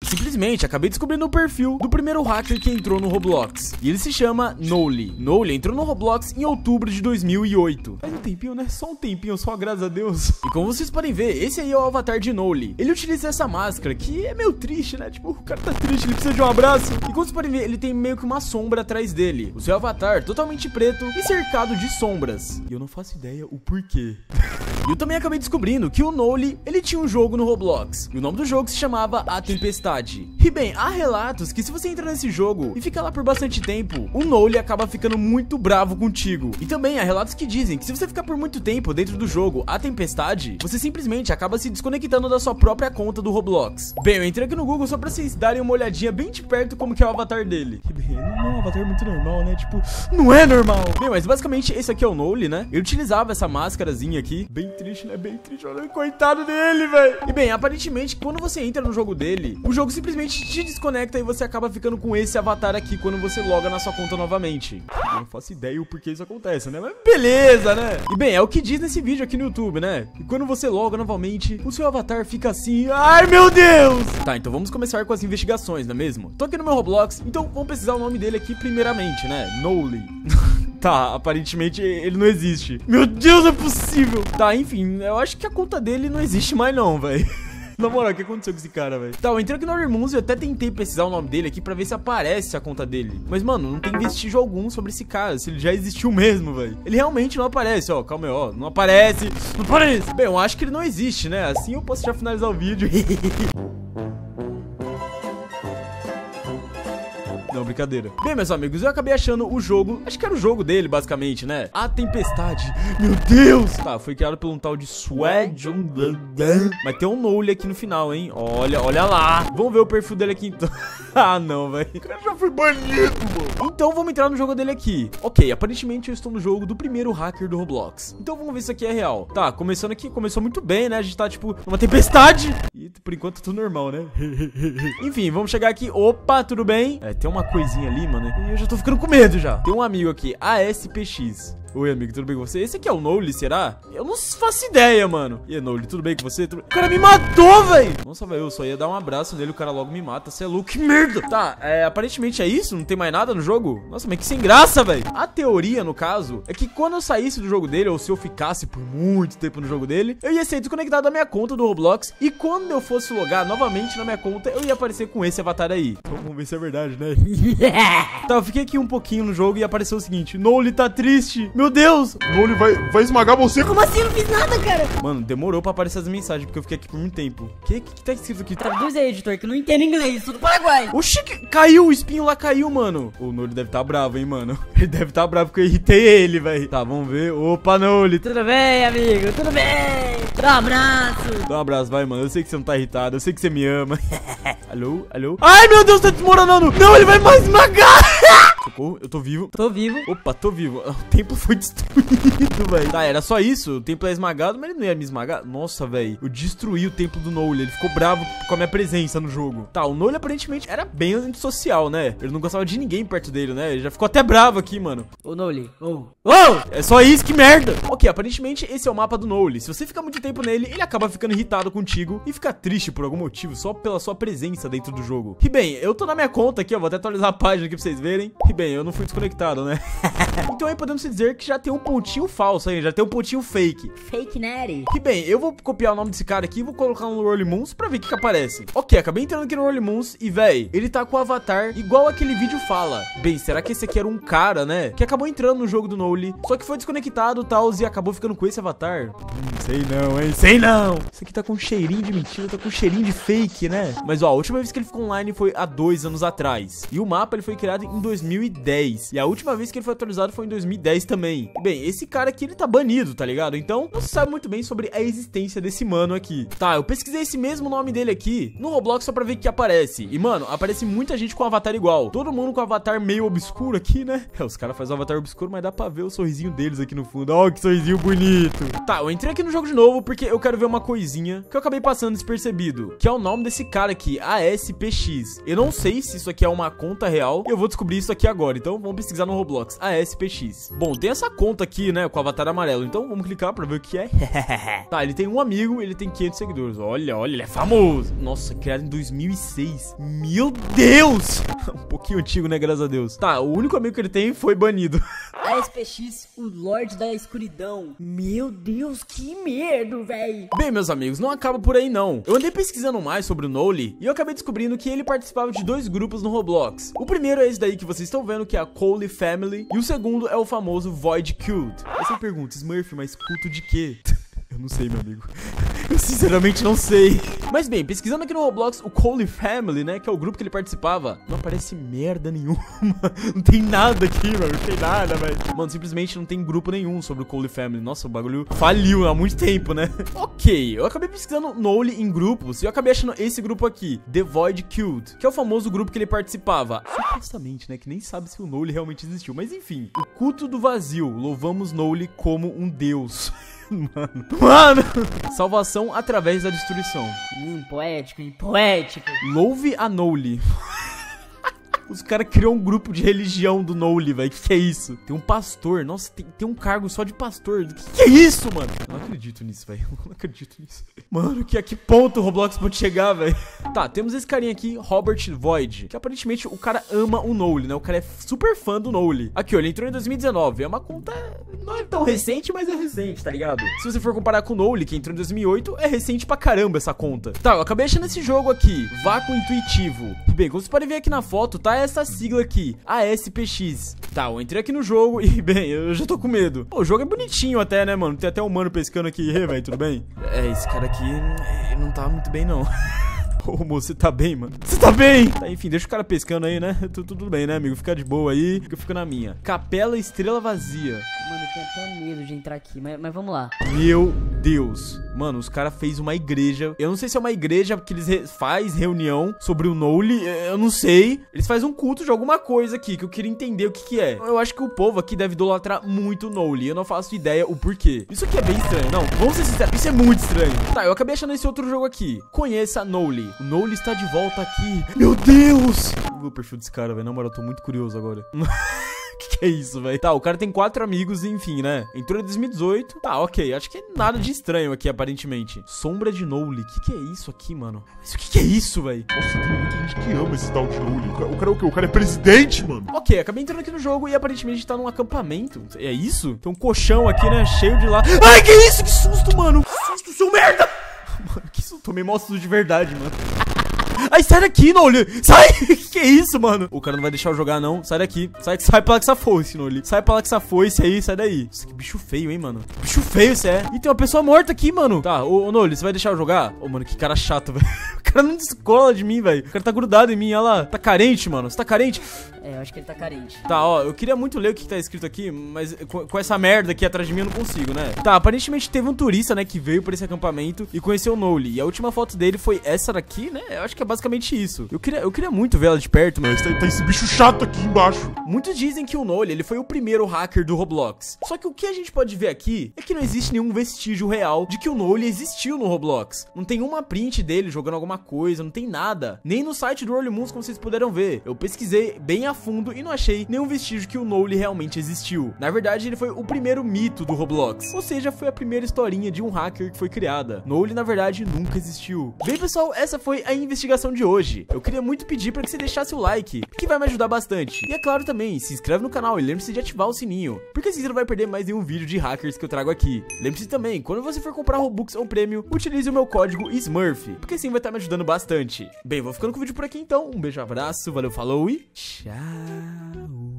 Simplesmente, acabei descobrindo o perfil do primeiro hacker que entrou no Roblox. E ele se chama Noli. Noli entrou no Roblox em outubro de 2008. Faz um tempinho, né? Só um tempinho, só graças a Deus. E como vocês podem ver, esse aí é o avatar de Noli. Ele utiliza essa máscara, que é meio triste, né? Tipo, o cara tá triste, ele precisa de um abraço. E como vocês podem ver, ele tem meio que uma sombra atrás dele. O seu avatar totalmente preto e cercado de sombras. E eu não faço ideia o porquê. E eu também acabei descobrindo que o Noli, ele tinha um jogo no Roblox. E o nome do jogo se chamava A Tempestade. E bem, há relatos que se você entra nesse jogo e fica lá por bastante tempo, o Noli acaba ficando muito bravo contigo. E também há relatos que dizem que se você ficar por muito tempo dentro do jogo A Tempestade, você simplesmente acaba se desconectando da sua própria conta do Roblox. Bem, eu entrei aqui no Google só pra vocês darem uma olhadinha bem de perto como que é o avatar dele. E bem, não é um avatar muito normal, né? Tipo, não é normal. Bem, mas basicamente esse aqui é o Noli, né? Ele utilizava essa máscarazinha aqui. Bem triste, né? Bem triste. Olha, coitado dele, velho. E bem, aparentemente, quando você entra no jogo dele, o jogo simplesmente te desconecta e você acaba ficando com esse avatar aqui quando você loga na sua conta novamente. Eu não faço ideia o porquê isso acontece, né? Mas beleza, né? E bem, é o que diz nesse vídeo aqui no YouTube, né? E quando você loga novamente, o seu avatar fica assim. Ai, meu Deus! Tá, então vamos começar com as investigações, não é mesmo? Tô aqui no meu Roblox, então vamos pesquisar o nome dele aqui primeiramente, né? Noli. Tá, aparentemente ele não existe. Meu Deus, é possível. Tá, enfim, eu acho que a conta dele não existe mais não, velho. Na moral, o que aconteceu com esse cara, velho? Tá, eu entrei aqui no Orleans e eu até tentei pesquisar o nome dele aqui pra ver se aparece a conta dele. Mas, mano, não tem vestígio algum sobre esse cara, se ele já existiu mesmo, velho. Ele realmente não aparece, ó, calma aí, ó. Não aparece, não aparece. Bem, eu acho que ele não existe, né? Assim eu posso já finalizar o vídeo. Não, brincadeira. Bem, meus amigos, eu acabei achando o jogo. Acho que era o jogo dele, basicamente, né? A Tempestade. Meu Deus! Tá, foi criado por um tal de Swed. Mas tem um Noli aqui no final, hein? Olha, olha lá. Vamos ver o perfil dele aqui, então. Ah, não, velho. O cara já foi banido, mano. Então, vamos entrar no jogo dele aqui. Ok, aparentemente eu estou no jogo do primeiro hacker do Roblox. Então, vamos ver se isso aqui é real. Tá, começando aqui. Começou muito bem, né? A gente tá, tipo, numa tempestade. E, por enquanto, tudo normal, né? Enfim, vamos chegar aqui. Opa, tudo bem? É, tem uma coisinha ali, mano. E eu já tô ficando com medo já. Tem um amigo aqui, ASPX. Oi, amigo, tudo bem com você? Esse aqui é o Noli, será? Eu não faço ideia, mano. E aí, Noli, tudo bem com você? O cara me matou, velho. Nossa, velho, eu só ia dar um abraço nele, o cara logo me mata. Você é louco, que merda. Tá, aparentemente é isso? Não tem mais nada no jogo? Nossa, mas que sem graça, velho. A teoria, no caso, é que quando eu saísse do jogo dele, ou se eu ficasse por muito tempo no jogo dele, eu ia ser desconectado da minha conta do Roblox. E quando eu fosse logar novamente na minha conta, eu ia aparecer com esse avatar aí. Então, vamos ver se é verdade, né? Tá, eu fiquei aqui um pouquinho no jogo e apareceu o seguinte: Noli tá triste. Meu Deus! Noli vai esmagar você. Como assim? Eu não fiz nada, cara. Mano, demorou pra aparecer as mensagens, porque eu fiquei aqui por muito tempo. O que tá escrito aqui? Traduz aí, editor, que eu não entendo inglês. Sou do Paraguai. Oxi, caiu, o espinho lá caiu, mano. O Noli deve tá bravo, hein, mano. Ele deve tá bravo porque eu irritei ele, velho. Tá, vamos ver. Opa, Noli. Tudo bem, amigo? Tudo bem? Dá um abraço. Dá um abraço, vai, mano. Eu sei que você não tá irritado, eu sei que você me ama. Alô, alô? Ai, meu Deus, tá desmoronando. Não, ele vai mais esmagar. Socorro, eu tô vivo. Tô vivo. Opa, tô vivo. O templo foi destruído, velho. Tá, era só isso. O templo é esmagado, mas ele não ia me esmagar. Nossa, velho. Eu destruí o templo do Noli. Ele ficou bravo com a minha presença no jogo. Tá, o Noli aparentemente era bem antissocial, né? Ele não gostava de ninguém perto dele, né? Ele já ficou até bravo aqui, mano. Ô, Noli. Ô. É só isso, que merda. Ok, aparentemente esse é o mapa do Noli. Se você ficar muito tempo nele, ele acaba ficando irritado contigo e fica triste por algum motivo, só pela sua presença dentro do jogo. E bem, eu tô na minha conta aqui, ó. Vou até atualizar a página aqui pra vocês verem. E bem, eu não fui desconectado, né? Então aí podemos dizer que já tem um pontinho falso aí, já tem um pontinho fake. Fake Natty. E bem, eu vou copiar o nome desse cara aqui e vou colocar no Orleans pra ver o que aparece. Ok, acabei entrando aqui no Orleans e, véi, ele tá com o avatar igual aquele vídeo fala. Bem, será que esse aqui era um cara, né? Que acabou entrando no jogo do Noli, só que foi desconectado e tal, e acabou ficando com esse avatar. Sei não, hein? Sei não! Isso aqui tá com um cheirinho de mentira, tá com um cheirinho de fake, né? Mas, ó, a última vez que ele ficou online foi há 2 anos atrás. E o mapa, ele foi criado em 2010. E a última vez que ele foi atualizado foi em 2010 também. Bem, esse cara aqui, ele tá banido, tá ligado? Então, não se sabe muito bem sobre a existência desse mano aqui. Tá, eu pesquisei esse mesmo nome dele aqui no Roblox só pra ver o que aparece. E, mano, aparece muita gente com avatar igual. Todo mundo com avatar meio obscuro aqui, né? Os caras fazem o avatar obscuro, mas dá pra ver o sorrisinho deles aqui no fundo. Ó, que sorrisinho bonito. Tá, eu entrei aqui no jogo de novo porque eu quero ver uma coisinha que eu acabei passando despercebido, que é o nome desse cara aqui, ASPX. Eu não sei se isso aqui é uma conta real. Eu vou descobrir isso aqui agora. agora. Então vamos pesquisar no Roblox, ASPX. Bom, tem essa conta aqui, né, com o avatar amarelo. Então vamos clicar pra ver o que é. Tá, ele tem um amigo, ele tem 500 seguidores. Olha, ele é famoso. Nossa, criado em 2006. Meu Deus! Um pouquinho antigo, né, graças a Deus. Tá, o único amigo que ele tem foi banido. ASPX, o Lorde da Escuridão. Meu Deus, que medo, véi. Bem, meus amigos, não acaba por aí não. Eu andei pesquisando mais sobre o Noli e eu acabei descobrindo que ele participava de 2 grupos no Roblox. O primeiro é esse daí que vocês estão vendo, que é a Cole Family, e o segundo é o famoso Void Cult. Aí você pergunta, Smurf, mas culto de quê? Eu não sei, meu amigo. Eu sinceramente não sei. Mas bem, pesquisando aqui no Roblox, o Cole Family, né, que é o grupo que ele participava, não aparece merda nenhuma. Não tem nada aqui, mano. Não tem nada, velho. Mano, simplesmente não tem grupo nenhum sobre o Cole Family. Nossa, o bagulho faliu há muito tempo, né? Ok, eu acabei pesquisando Noli em grupos e eu acabei achando esse grupo aqui, The Void Cult, que é o famoso grupo que ele participava. Supostamente, né, que nem sabe se o Noli realmente existiu. Mas enfim, o culto do vazio. Louvamos Noli como um deus. Mano, salvação através da destruição. Poético, hein? Poético. Louve a Noli. Os caras criou um grupo de religião do Noli, velho. Que é isso? Tem um pastor. Nossa, tem um cargo só de pastor. Que é isso, mano? Eu não acredito nisso, velho. Eu não acredito nisso. Mano, a que ponto o Roblox pode chegar, velho? Tá, temos esse carinha aqui, Robert Void, que aparentemente o cara ama o Noli, né? O cara é super fã do Noli. Aqui, ó, ele entrou em 2019. É uma conta... não é tão recente, mas é recente, tá ligado? Se você for comparar com o Noli, que entrou em 2008, é recente pra caramba essa conta. Tá, eu acabei achando esse jogo aqui, Vácuo Intuitivo. Bem, como vocês podem ver aqui na foto, tá essa sigla aqui, ASPX. Tá, eu entrei aqui no jogo e, bem, eu já tô com medo. Pô, o jogo é bonitinho até, né, mano? Tem até um humano pescando aqui. E, velho, tudo bem? É, esse cara aqui, ele não tá muito bem, não. Ô, moço, você tá bem, mano? Você tá bem? Tá, enfim, deixa o cara pescando aí, né? Tudo bem, né, amigo? Fica de boa aí, que eu fico na minha. Capela Estrela Vazia. Mano, eu tenho até medo de entrar aqui, mas vamos lá. Meu Deus. Mano, os caras fez uma igreja. Eu não sei se é uma igreja que eles faz reunião sobre o Noli. Eu não sei. Eles fazem um culto de alguma coisa aqui, que eu queria entender o que é. Eu acho que o povo aqui deve idolatrar muito o Noli. Eu não faço ideia o porquê. Isso aqui é bem estranho. Não, vamos ser sinceros. Isso é muito estranho. Tá, eu acabei achando esse outro jogo aqui. Conheça Noli. O Noli está de volta aqui. Meu Deus! O perfil desse cara, velho. Na moral, eu tô muito curioso agora. Que é isso, velho? Tá, o cara tem 4 amigos, enfim, né? Entrou em 2018. Tá, ok. Acho que é nada de estranho aqui, aparentemente. Sombra de Noli. Que é isso aqui, mano? Mas o que é isso, velho? Nossa, tem muita gente que ama esse tal de Noli. O cara é o quê? O cara é presidente, mano. Ok, acabei entrando aqui no jogo e aparentemente a gente tá num acampamento. É isso? Tem um colchão aqui, né? Cheio de lá. Ai, que isso? Que susto, mano! Que susto, seu merda! Mano, que susto. Tomei mó susto de verdade, mano. Ai, sai daqui, Noli! Sai! Que isso, mano? O cara não vai deixar eu jogar, não. Sai daqui. Sai pra lá que essa foice, Noli. Sai pra lá que essa foice aí, sai daí. Nossa, que bicho feio, hein, mano? Bicho feio esse é. Ih, tem uma pessoa morta aqui, mano. Tá, ô Noli, você vai deixar eu jogar? Ô, mano, que cara chato, velho. O cara não descola de mim, velho. O cara tá grudado em mim, olha lá. Tá carente, mano. Você tá carente? É, eu acho que ele tá carente. Tá, ó, eu queria muito ler o que tá escrito aqui, mas com essa merda aqui atrás de mim eu não consigo, né? Tá, aparentemente teve um turista, né, que veio pra esse acampamento e conheceu o Noli. E a última foto dele foi essa daqui, né? Eu acho que é basicamente isso. Eu queria muito ver ela de perto, mas Tá esse bicho chato aqui embaixo. muitos dizem que o Noli, ele foi o primeiro hacker do Roblox. Só que o que a gente pode ver aqui é que não existe nenhum vestígio real de que o Noli existiu no Roblox. Não tem uma print dele jogando alguma coisa, não tem nada. Nem no site do Orlymoons, como vocês puderam ver. Eu pesquisei bem a fundo e não achei nenhum vestígio que o Noli realmente existiu. Na verdade, ele foi o primeiro mito do Roblox. Ou seja, foi a primeira historinha de um hacker que foi criada. Noli, na verdade, nunca existiu. Bem, pessoal, essa foi a investigação de hoje. Eu queria muito pedir para que você deixasse o like, que vai me ajudar bastante. E é claro também, se inscreve no canal e lembre-se de ativar o sininho, porque assim você não vai perder mais nenhum vídeo de hackers que eu trago aqui. Lembre-se também, quando você for comprar Robux ou prêmio, utilize o meu código SMURF, porque assim vai estar me ajudando bastante. Bem, vou ficando com o vídeo por aqui então. Um beijo, abraço, valeu, falou e tchau.